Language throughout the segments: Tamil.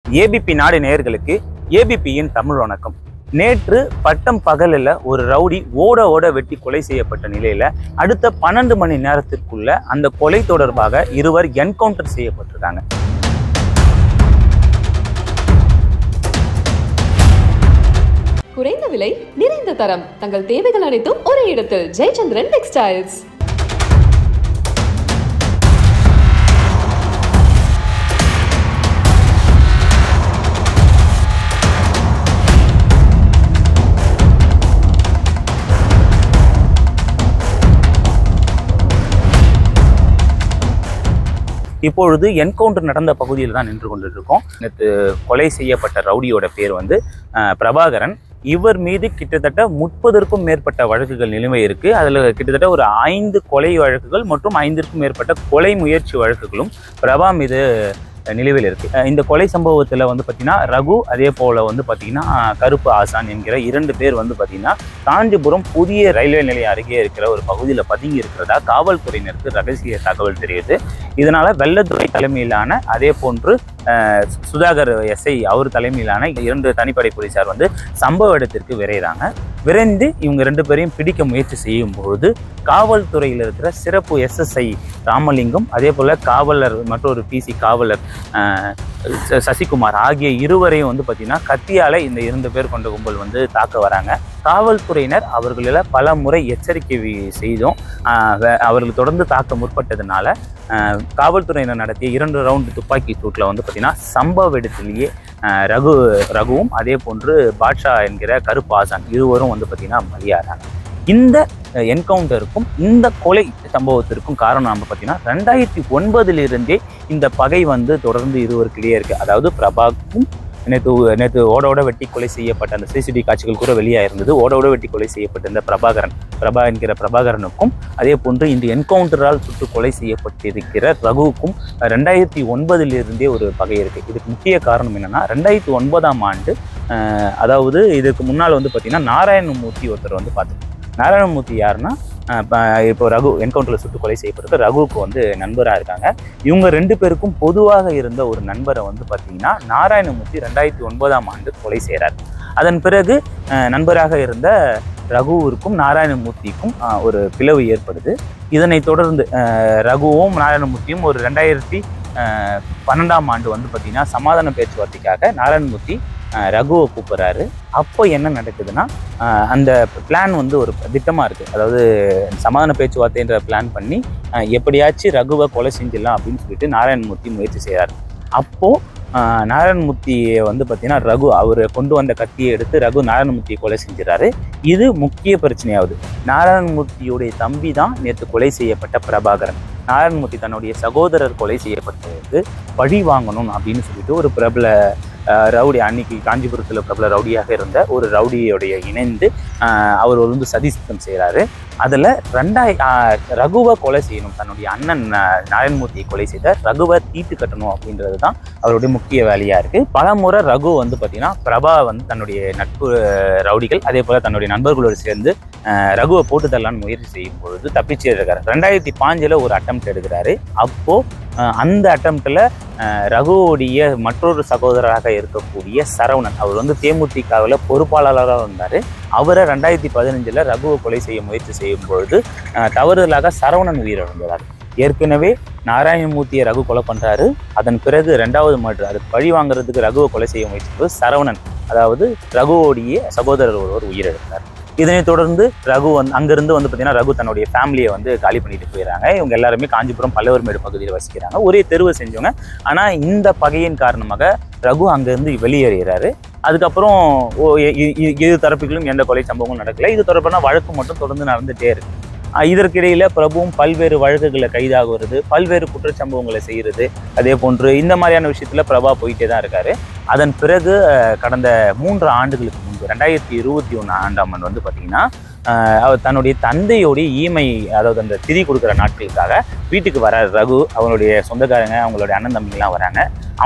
ஏபிபி நாடு நேயர்களுக்கு ஏபிபியின் தமிழ் வணக்கம். நேற்று பட்டம் பகலில் ஒரு ரவுடி ஓட வெட்டி கொலை செய்யப்பட்ட நிலையில அடுத்த 12 மணி நேரத்திற்குள்ள அந்த கொலை தொடர்பாக இருவர் என்கவுண்டர் செய்யப்பட்டிருக்காங்க. குறைந்த விலை, நிறைந்த தரம், தங்கள் தேவைகள் அனைத்தும் ஒரே இடத்தில். ஜெயச்சந்திரன் டெக்ஸ்டைல்ஸ். இப்பொழுது என்கவுண்டர் நடந்த பகுதியில் தான் நின்று கொண்டிருக்கோம். நேற்று கொலை செய்யப்பட்ட ரவுடியோட பேர் பிரபாகரன். இவர் மீது கிட்டத்தட்ட 30க்கும் மேற்பட்ட வழக்குகள் நிலுவை இருக்கு. அதில் கிட்டத்தட்ட ஒரு 5 கொலை வழக்குகள் மற்றும் 5க்கும் மேற்பட்ட கொலை முயற்சி வழக்குகளும் பிரபா மீது நிலுவையில் இருக்கு. இந்த கொலை சம்பவத்தில் பார்த்தீங்கன்னா ரகு, அதே போல பார்த்தீங்கன்னா கருப்பு ஆசான் என்கிற 2 பேர் பார்த்தீங்கன்னா காஞ்சிபுரம் புதிய ரயில்வே நிலையம் அருகே இருக்கிற ஒரு பகுதியில் பதுங்கி இருக்கிறதா காவல்துறையினருக்கு ரகசிய தகவல் தெரியுது. இதனால வெள்ளதுரை தலைமையிலான, அதே போன்று சுதாகர் எஸ்ஐ அவர் தலைமையிலான 2 தனிப்படை போலீசார் சம்பவ இடத்திற்கு விரைகிறாங்க. விரைந்து இவங்க 2 பேரையும் பிடிக்க முயற்சி செய்யும் பொழுது காவல்துறையில் இருக்கிற சிறப்பு SSI ராமலிங்கம், அதே போல காவலர் மற்றொரு PC காவலர் சசிகுமார் ஆகிய இருவரையும் பார்த்தீங்கன்னா கத்தியால இந்த 2 பேர் கொண்ட கும்பல் தாக்க வராங்க. காவல்துறையினர் அவர்களில் பல முறை எச்சரிக்கை செய்தும் அவர்கள் தொடர்ந்து தாக்க முற்பட்டதுனால காவல்துறையினர் நடத்திய 2 ரவுண்டு துப்பாக்கி சூட்டில் பார்த்தீங்கன்னா சம்பவ இடத்திலேயே ரகுவும் அதே போன்று பாட்ஷா என்கிற கருப்பு ஆசான் இருவரும் பார்த்தீங்கன்னா பலியாகிறாங்க. இந்த என்கவுண்டருக்கும் இந்த கொலை சம்பவத்திற்கும் காரணம் பார்த்தீங்கன்னா 2009 இந்த பகை தொடர்ந்து இருவருக்கிடையே இருக்கு. அதாவது பிரபாக்கும் நேற்று ஓட வெட்டி கொலை செய்யப்பட்ட அந்த CCTV காட்சிகள் கூட வெளியாக இருந்தது. ஓட வெட்டி கொலை செய்யப்பட்ட இந்த பிரபா என்கிற பிரபாகரனுக்கும், அதே போன்று இந்த என்கவுண்டரால் சுட்டு கொலை செய்யப்பட்டிருக்கிற ரகுவுக்கும் 2009 ஒரு பகை இருக்கு. இதுக்கு முக்கிய காரணம் என்னன்னா 2009ஆம் ஆண்டு, அதாவது இதுக்கு முன்னால் பார்த்தீங்கன்னா நாராயணமூர்த்தி ஒருத்தர் பார்த்து. நாராயணமூர்த்தி யாருன்னா இப்போ ரகு என்கவுண்டரில் சுட்டு கொலை செய்யப்பட்டிருக்க ரகுவுக்கு நண்பராக இருக்காங்க. இவங்க 2 பேருக்கும் பொதுவாக இருந்த ஒரு நண்பரை பார்த்தீங்கன்னா நாராயணமூர்த்தி 2009ஆம் ஆண்டு கொலை செய்கிறார். அதன் பிறகு நண்பராக இருந்த ரகுவிற்கும் நாராயணமூர்த்திக்கும் ஒரு பிளவு ஏற்படுது. இதனை தொடர்ந்து ரகுவும் நாராயணமூர்த்தியும் ஒரு 2012ஆம் ஆண்டு பார்த்தீங்கன்னா சமாதான பேச்சுவார்த்தைக்காக நாராயணமூர்த்தி ரகுவை கூப்பிட்றாரு. அப்போ என்ன நடக்குதுன்னா அந்த பிளான் ஒரு திட்டமாக இருக்குது. அதாவது சமாதான பேச்சுவார்த்தைன்ற பிளான் பண்ணி எப்படியாச்சும் ரகுவை கொலை செஞ்சிடலாம் அப்படின்னு சொல்லிட்டு நாராயணமூர்த்தி முயற்சி செய்கிறார். அப்போது நாராயணமூர்த்தியை பார்த்தீங்கன்னா ரகு அவர் கொண்டு வந்த கத்தியை எடுத்து ரகு நாராயணமூர்த்தியை கொலை செஞ்சிடறாரு. இது முக்கிய பிரச்சனையாகுது. நாராயணமூர்த்தியுடைய தம்பி தான் நேற்று கொலை செய்யப்பட்ட பிரபாகரன். நாராயணமூர்த்தி தன்னுடைய சகோதரர் கொலை செய்யப்பட்டதுக்கு பழி வாங்கணும் அப்படின்னு சொல்லிட்டு ஒரு பிரபல ரவுடி, அன்னைக்கு காஞ்சிபுரத்தில் பிரபல ரவுடியாக இருந்த ஒரு ரவுடியோடைய இணைந்து அவர் சதி சித்தம் செய்கிறாரு. அதில் ரகுவை கொலை செய்யணும், தன்னுடைய அண்ணன் நாராயணமூர்த்தியை கொலை செய்த ரகுவை தீட்டு கட்டணும் அப்படின்றது தான் அவருடைய முக்கிய வேலையாக இருக்குது. பல முறை ரகு பார்த்தீங்கன்னா பிரபா தன்னுடைய நட்பு ரவுடிகள், அதே போல் தன்னுடைய நண்பர்களோடு சேர்ந்து ரகுவை போட்டு தரலான்னு முயற்சி செய்யும் பொழுது தப்பிச்சு இருக்காரு. 2005 ஒரு அட்டெம்ப்ட் எடுக்கிறாரு. அப்போது அந்த அட்டெம்ப்டில் ரகுவோடைய மற்றொரு சகோதரராக இருக்கக்கூடிய சரவணன், அவர் தேமுதிகவில் பொறுப்பாளராக இருந்தார். அவரை 2015 ரகுவை கொலை செய்ய முயற்சி செய்யும் பொழுது தவறுதலாக சரவணன் உயிரிழந்தார். ஏற்கனவே நாராயணமூர்த்தியை ரகு கொலை பண்ணுறாரு. அதன் பிறகு 2வது மர்டர், அதுக்கு பழி வாங்குறதுக்கு ரகுவை கொலை செய்ய முயற்சி சரவணன், அதாவது ரகுவோடைய சகோதரர் ஒருவர் உயிரிழந்தார். இதனை தொடர்ந்து ரகு அங்கிருந்து பார்த்தீங்கன்னா ரகு தன்னுடைய ஃபேமிலியை காலி பண்ணிட்டு போயிடறாங்க. இவங்க எல்லாருமே காஞ்சிபுரம் பல்லவர்மேடு பகுதியில் வசிக்கிறாங்க. ஒரே தெருவை செஞ்சவங்க. ஆனால் இந்த பகையின் காரணமாக ரகு அங்கேருந்து வெளியேறுகிறாரு. அதுக்கப்புறம் இரு தரப்புகளும் எந்த கொலை சம்பவங்களும் நடக்கல. இது தொடர்பான வழக்கு மட்டும் தொடர்ந்து நடந்துகிட்டே இருக்கு. இதற்கிடையில் பிரபுவும் பல்வேறு வழக்குகளை கைதாகுறது, பல்வேறு குற்றச்சம்பவங்களை செய்கிறது, அதே போன்று இந்த மாதிரியான விஷயத்தில் பிரபா போயிட்டே தான் இருக்காரு. அதன் பிறகு கடந்த 3 ஆண்டுகளுக்கு முன்பு 2021ஆம் ஆண்டு பார்த்தீங்கன்னா அவர் தன்னுடைய தந்தையோடைய ஈமை, அதாவது அந்த திதி கொடுக்குற நாட்களுக்காக வீட்டுக்கு வர ரகு, அவனுடைய சொந்தக்காரங்க, அவங்களுடைய அண்ணன் தம்பிங்கெல்லாம் வராங்க.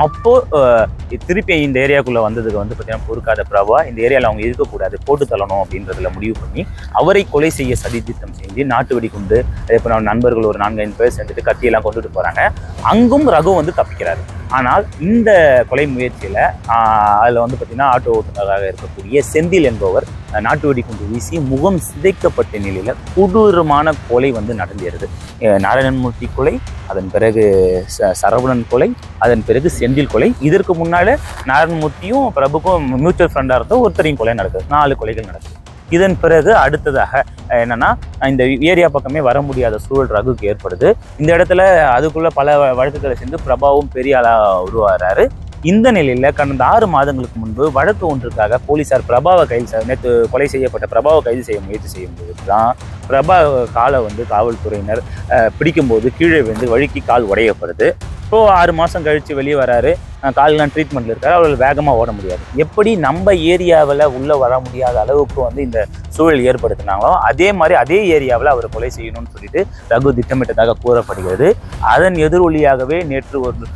அப்போது திருப்பி இந்த ஏரியாவுக்குள்ளே வந்ததுக்கு வந்து பார்த்தீங்கன்னா பொறுக்காத பிரபா இந்த ஏரியாவில் அவங்க இருக்கக்கூடாது, போட்டு தள்ளணும் அப்படின்றதுல முடிவு பண்ணி அவரை கொலை செய்ய சதித்திட்டம் செஞ்சு நாட்டு வெடி கொண்டு, அதே போல் நண்பர்கள் ஒரு 4-5 பேர் சேர்ந்துட்டு கத்தியெல்லாம் கொண்டுட்டு போகிறாங்க. அங்கும் ரகு வந்து தப்பிக்கிறாரு. ஆனால் இந்த கொலை முயற்சியில் அதில் வந்து பார்த்திங்கன்னா ஆட்டோ ஓட்டுநராக இருக்கக்கூடிய செந்தில் என்பவர் நாட்டு வெடி கொண்டு வீசி முகம் சிதைக்கப்பட்ட நிலையில் கொடூரமான கொலை வந்து நடந்தேறுது. நாராயணமூர்த்தி கொலை, அதன் பிறகு சரவணன் கொலை, அதன் பிறகு செந்தில் கொலை. இதற்கு முன்னால் நாராயணமூர்த்தியும் பிரபுக்கும் மியூச்சுவல் ஃப்ரெண்டாக இருந்த ஒருத்தரையும் கொலை நடக்குது. 4 கொலைகள் நடக்குது. இதன் பிறகு அடுத்ததாக என்னன்னா, இந்த ஏரியா பக்கமே வர முடியாத சூழல் ரகுக்கு ஏற்படுது. இந்த இடத்துல அதுக்குள்ள பல வழக்குகளை சேர்ந்து பிரபாவும் பெரிய ஆளா உருவாகிறாரு. இந்த நிலையில் கடந்த 6 மாதங்களுக்கு முன்பு வழக்கு ஒன்றுக்காக போலீசார் பிரபாவை நேற்று கொலை செய்யப்பட்ட பிரபாவை கைது செய்ய முயற்சி செய்யும்போது தான் பிரபா காலை வந்து காவல்துறையினர் பிடிக்கும்போது கீழே விழுந்து வழுக்கி கால் உடையப்படுது. ஸோ 6 மாதம் கழித்து வெளியே வராரு. கால்லாம் ட்ரீட்மெண்ட்டில் இருக்காரு. அவர்கள் வேகமாக ஓட முடியாது. எப்படி நம்ம ஏரியாவில் உள்ளே வர முடியாத அளவுக்கு வந்து இந்த சூழல் ஏற்படுத்தினாங்களோ அதே மாதிரி அதே ஏரியாவில் அவர் கொலை செய்யணும்னு சொல்லிட்டு ரகு திட்டமிட்டதாக கூறப்படுகிறது. அதன் எதிரொலியாகவே நேற்று ஒரு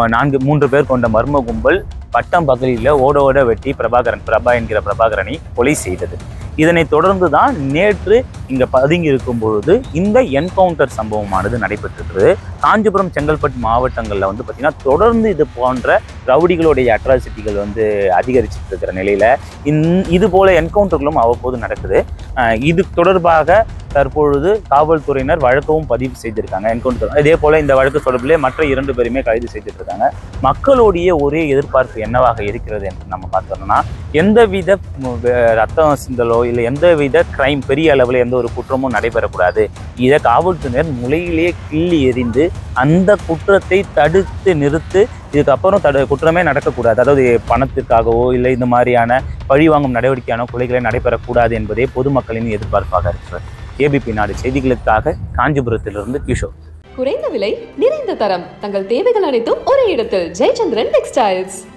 3 பேர் கொண்ட மர்ம கும்பல் பட்டம் பகலில் ஓட வெட்டி பிரபா என்கிற பிரபாகரனை கொலை செய்தது. இதனைத் தொடர்ந்து தான் நேற்று இங்கே பதுங்கி இருக்கும் பொழுது இந்த என்கவுண்டர் சம்பவமானது நடைபெற்றிருக்கிறது. காஞ்சிபுரம், செங்கல்பட்டு மாவட்டங்களில் வந்து பார்த்திங்கன்னா தொடர்ந்து இது போன்ற ரவுடிகளுடைய அட்ராசிட்டிகள் வந்து அதிகரிச்சுட்டு இருக்கிற நிலையில் இது போல என்கவுண்டர்களும் அவ்வப்போது நடக்குது. இது தொடர்பாக தற்பொழுது காவல்துறையினர் வழக்கவும் பதிவு செய்திருக்காங்க. என்கவுண்டர் இதே போல் இந்த வழக்கு தொடர்பிலே மற்ற 2 பேருமே கைது செய்துட்டு இருக்காங்க. மக்களுடைய ஒரே எதிர்பார்ப்பு என்னவாக இருக்கிறது என்று நம்ம பார்த்தோம்னா, எந்தவித ரத்தம் சிந்தலோ இல்லை எந்தவித கிரைம் பெரிய அளவில் எந்த ஒரு குற்றமும் நடைபெறக்கூடாது. இதை காவல்துறையினர் முளையிலேயே கிள்ளி எறிந்து அந்த குற்றத்தை தடுத்து நிறுத்து இதுக்கப்புறம் குற்றமே நடக்கக்கூடாது. அதாவது பணத்திற்காகவோ இல்லை இந்த மாதிரியான பழிவாங்கும் நடவடிக்கையான கொலைகளை நடைபெறக்கூடாது என்பதே பொதுமக்களின் எதிர்பார்ப்பாக இருக்கிறது. ABP நாடு செய்திகளுக்காக காஞ்சிபுரத்திலிருந்து கிஷோர். குறைந்த விலை, நிறைந்த தரம், தங்கள் தேவைகள் அனைத்தும் ஒரே இடத்தில். ஜெயச்சந்திரன் டெக்ஸ்டைல்ஸ்.